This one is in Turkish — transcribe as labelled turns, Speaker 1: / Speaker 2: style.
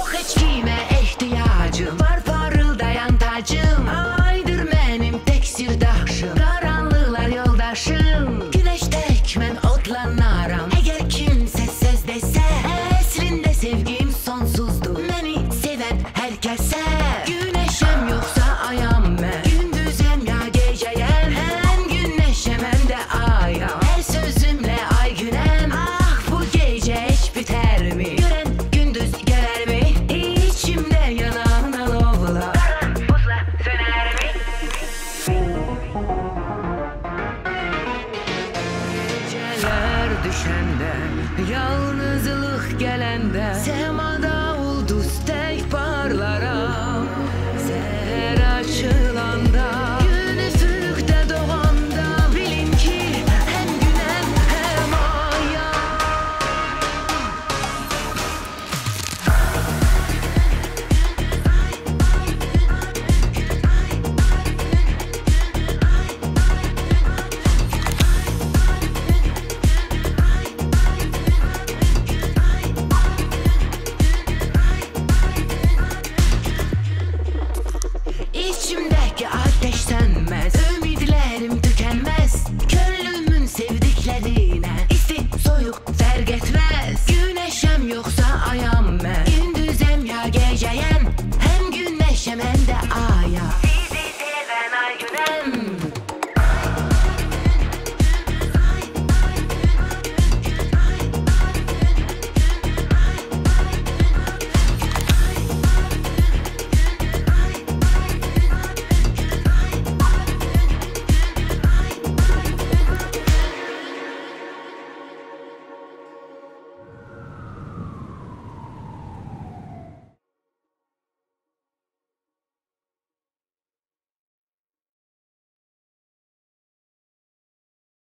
Speaker 1: Yok hiç kime ihtiyacım var, parıldayan tacım. Aydır benim tek sirdaşım, karanlıklar yoldaşım. Güneştek ben otlanaram, eğer kimse söz dese. Əslində sevgim sonsuzdur, beni seven herkese. Güneşem yoksa ayam ben, gündüzem ya geceyem. Hem güneşem hem de ayam, her sözümle ay günem. Ah bu gece hiç biter mi? Gören gündüz görer mi? İçimde yanan alovlar kara buzla söner mi? Geceler düşende, yalnızlık gelende, semada ulduz tek parlara.